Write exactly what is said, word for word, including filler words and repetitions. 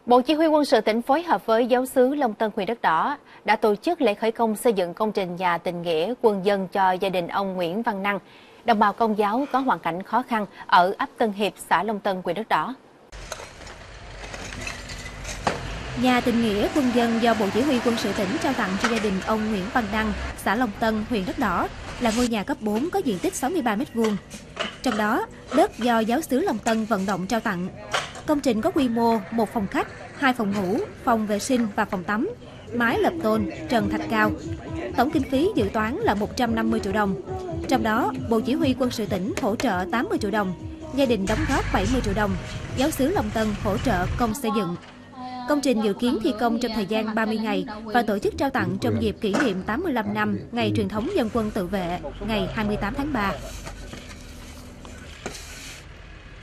Bộ Chỉ huy Quân sự tỉnh phối hợp với giáo xứ Long Tân huyện Đất Đỏ đã tổ chức lễ khởi công xây dựng công trình nhà tình nghĩa quân dân cho gia đình ông Nguyễn Văn Năng, đồng bào Công giáo có hoàn cảnh khó khăn ở ấp Tân Hiệp, xã Long Tân, huyện Đất Đỏ. Nhà tình nghĩa quân dân do Bộ Chỉ huy Quân sự tỉnh trao tặng cho gia đình ông Nguyễn Văn Năng, xã Long Tân, huyện Đất Đỏ là ngôi nhà cấp bốn có diện tích sáu mươi ba mét vuông. Trong đó, đất do giáo xứ Long Tân vận động trao tặng. Công trình có quy mô một phòng khách, hai phòng ngủ, phòng vệ sinh và phòng tắm, mái lợp tôn, trần thạch cao. Tổng kinh phí dự toán là một trăm năm mươi triệu đồng. Trong đó, Bộ Chỉ huy Quân sự tỉnh hỗ trợ tám mươi triệu đồng, gia đình đóng góp bảy mươi triệu đồng, giáo xứ Long Tân hỗ trợ công xây dựng. Công trình dự kiến thi công trong thời gian ba mươi ngày và tổ chức trao tặng trong dịp kỷ niệm tám mươi lăm năm Ngày truyền thống dân quân tự vệ, ngày hai mươi tám tháng ba.